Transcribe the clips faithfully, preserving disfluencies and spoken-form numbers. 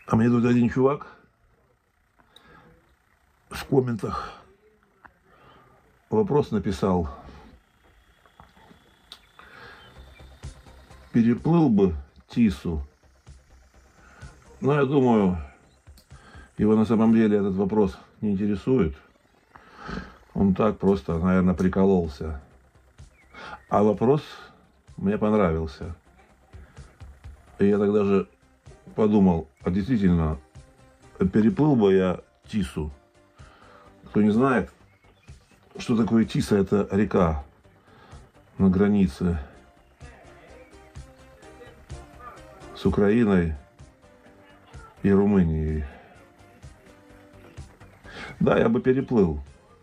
А мне тут один чувак в комментах вопрос написал. Переплыл бы Тису. Но я думаю, его на самом деле этот вопрос не интересует. Он так просто, наверное, прикололся. А вопрос мне понравился. И я тогда же подумал, а действительно, переплыл бы я Тису. Кто не знает, что такое Тиса, это река на границе с Украиной и Румынией. Да, я бы переплыл.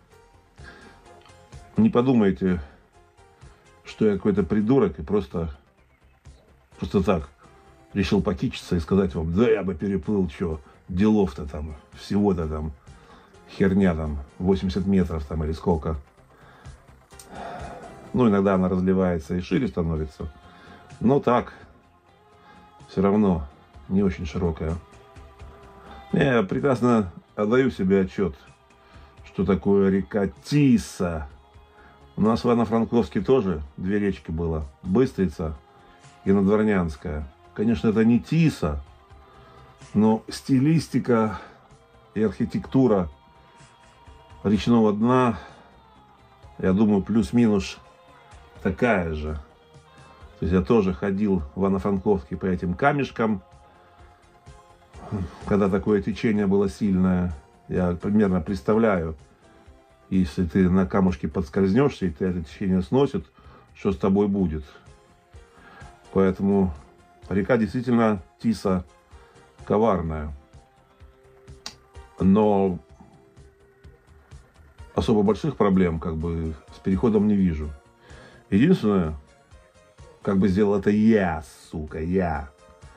Не подумайте, что я какой-то придурок и просто, просто так решил покичиться и сказать вам, да я бы переплыл, что, делов-то там, всего-то там, херня там, восемьдесят метров там или сколько. Ну, иногда она разливается и шире становится, но так, все равно не очень широкая. Я прекрасно отдаю себе отчет, что такое река Тиса. У нас в Ивано-Франковске тоже две речки было. Быстрица и Надворнянская. Конечно, это не Тиса, но стилистика и архитектура речного дна, я думаю, плюс-минус такая же. То есть я тоже ходил в Ивано-Франковске по этим камешкам. Когда такое течение было сильное, я примерно представляю, если ты на камушке подскользнешься, и ты это течение сносит, что с тобой будет. Поэтому река действительно Тиса коварная. Но особо больших проблем как бы с переходом не вижу. Единственное, как бы сделал это я, сука, я.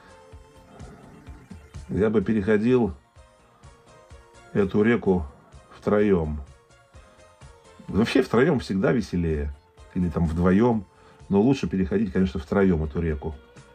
Я бы переходил эту реку втроем. Вообще втроем всегда веселее. Или там вдвоем. Но лучше переходить, конечно, втроем эту реку.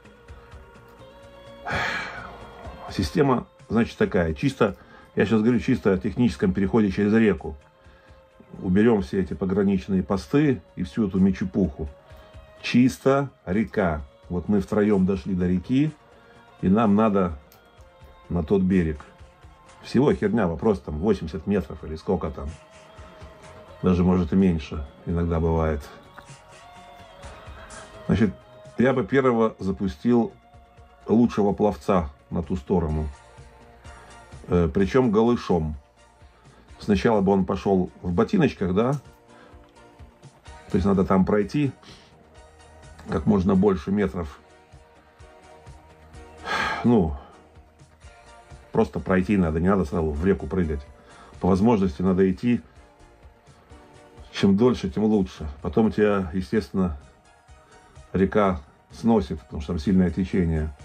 Система, значит, такая. Чисто, я сейчас говорю чисто о техническом переходе через реку. Уберем все эти пограничные посты и всю эту мечупуху. Чисто река. Вот мы втроем дошли до реки, и нам надо на тот берег. Всего херня, вопрос там восемьдесят метров или сколько там. Даже может и меньше иногда бывает. Значит, я бы первого запустил лучшего пловца на ту сторону. Э, причем голышом. Сначала бы он пошел в ботиночках, да? То есть надо там пройти как можно больше метров. Ну, просто пройти надо, не надо сразу в реку прыгать. По возможности надо идти. Чем дольше, тем лучше. Потом тебя, естественно, река сносит, потому что там сильное течение.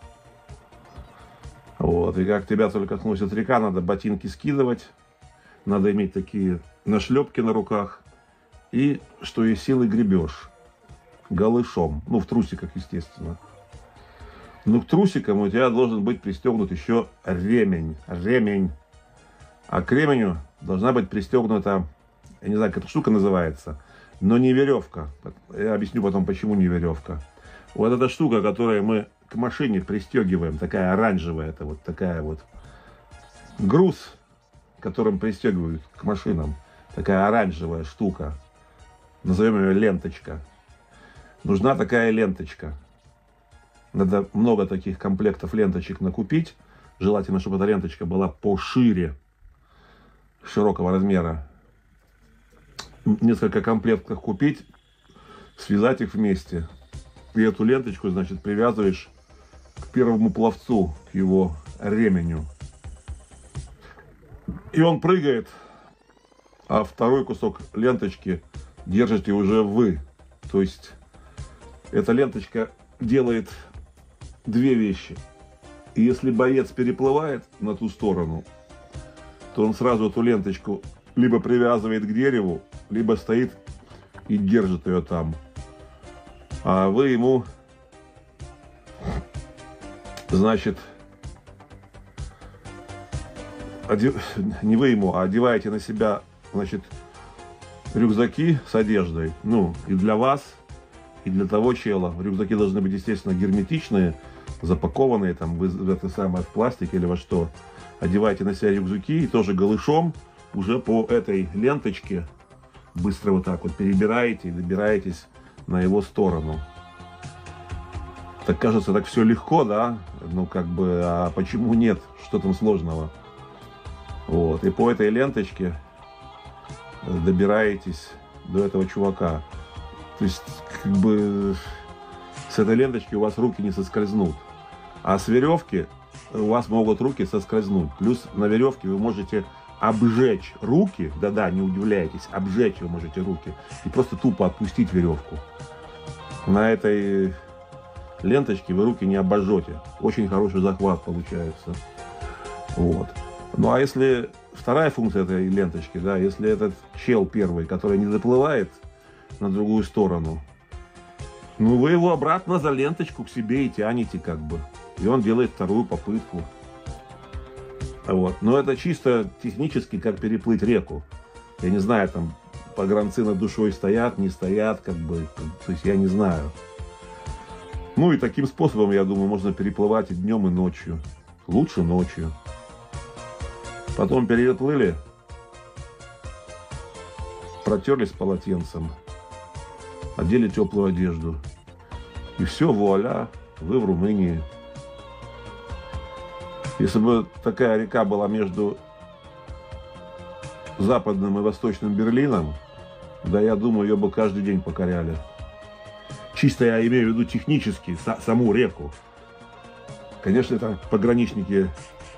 Вот. И как тебя только сносит река, надо ботинки скидывать. Надо иметь такие нашлепки на руках. И, что из силы, гребешь. Голышом. Ну, в трусиках, естественно. Ну, к трусикам у тебя должен быть пристегнут еще ремень. Ремень. А к ременю должна быть пристегнута, я не знаю, как эта штука называется, но не веревка. Я объясню потом, почему не веревка. Вот эта штука, которую мы к машине пристегиваем, такая оранжевая, это вот такая вот груз, которым пристегивают к машинам, такая оранжевая штука, назовем ее ленточка. Нужна такая ленточка. Надо много таких комплектов ленточек накупить. Желательно, чтобы эта ленточка была пошире, широкого размера. Несколько комплектов купить, связать их вместе. И эту ленточку, значит, привязываешь к первому пловцу, к его ременю. И он прыгает, а второй кусок ленточки держите уже вы. То есть эта ленточка делает две вещи. И если боец переплывает на ту сторону, то он сразу эту ленточку либо привязывает к дереву, либо стоит и держит ее там. А вы ему, значит, одев... не вы ему, а одеваете на себя, значит, рюкзаки с одеждой. Ну, и для вас, и для того чела. Рюкзаки должны быть, естественно, герметичные, запакованные, там, в, в это самое, в пластик или во что. Одеваете на себя рюкзаки и тоже голышом уже по этой ленточке быстро вот так вот перебираете и добираетесь на его сторону. Так кажется, так все легко, да? Ну, как бы, а почему нет? Что там сложного? Вот, и по этой ленточке добираетесь до этого чувака. То есть, как бы, с этой ленточки у вас руки не соскользнут. А с веревки у вас могут руки соскользнуть. Плюс на веревке вы можете обжечь руки. Да-да, не удивляйтесь, обжечь вы можете руки. И просто тупо отпустить веревку. На этой ленточке вы руки не обожжете. Очень хороший захват получается. Вот. Ну а если вторая функция этой ленточки, да, если этот чел первый, который не заплывает на другую сторону, ну вы его обратно за ленточку к себе и тянете как бы. И он делает вторую попытку. Вот. Но это чисто технически, как переплыть реку. Я не знаю, там погранцы над душой стоят, не стоят, как бы. То есть я не знаю. Ну и таким способом, я думаю, можно переплывать и днем, и ночью. Лучше ночью. Потом переплыли, протерлись полотенцем, одели теплую одежду. И все, вуаля, вы в Румынии. Если бы такая река была между западным и восточным Берлином, да, я думаю, ее бы каждый день покоряли. Чисто я имею в виду технически, саму реку. Конечно, там пограничники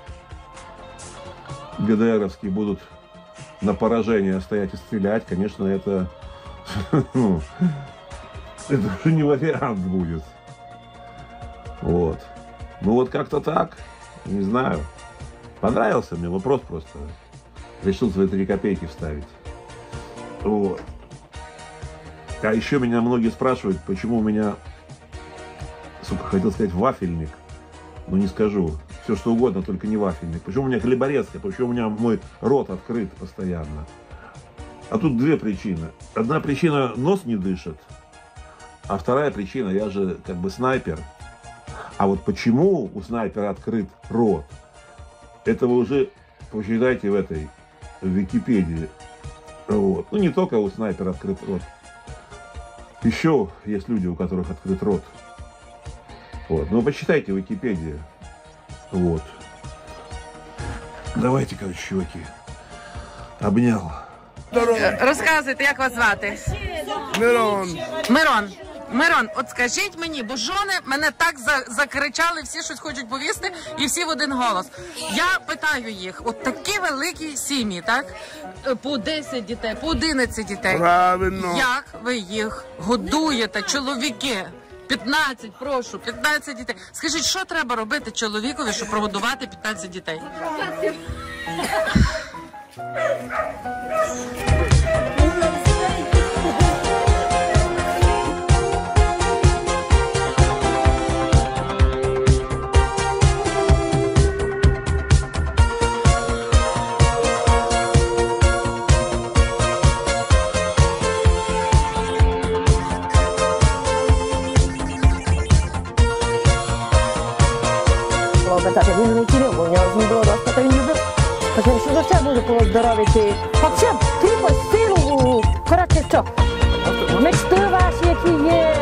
ГДРовские будут на поражение стоять и стрелять. Конечно, это, ну, это уже не вариант будет. Вот. Ну вот как-то так. Не знаю. Понравился мне вопрос просто. Решил свои три копейки вставить. Вот. А еще меня многие спрашивают, почему у меня, сука, хотел сказать вафельник, но не скажу. Все что угодно, только не вафельник. Почему у меня хлеборезка, почему у меня мой рот открыт постоянно. А тут две причины. Одна причина — нос не дышит. А вторая причина — я же как бы снайпер. А вот почему у снайпера открыт рот, это вы уже почитайте в этой в Википедии. Вот. Ну не только у снайпера открыт рот. Еще есть люди, у которых открыт рот. Вот. Но почитайте в Википедии. Вот. Давайте, короче, чуваки. Обнял. Розказуйте, як вас звати? Мирон. Мирон. Мирон, от скажіть мені, бо жони мене так за, закричали, всі щось хочуть повісти, і всі в один голос. Я питаю їх, от такі великі сім'ї, так? По десять дітей, по одинадцять дітей. Правильно. Як ви їх годуєте, чоловіки? п'ятнадцять, прошу, п'ятнадцять дітей. Скажіть, що треба робити чоловікові, щоб прогодувати п'ятнадцять дітей? Питати, він не курив, бо в нього не було достатньо, він любив. Потім, що до все буде коло здоров'я. Хоча б трупа стилу, коротше, що? Мечти ваші, які є.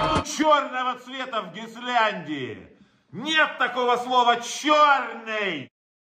Черного цвета в Гисляндии. Нет такого слова черный.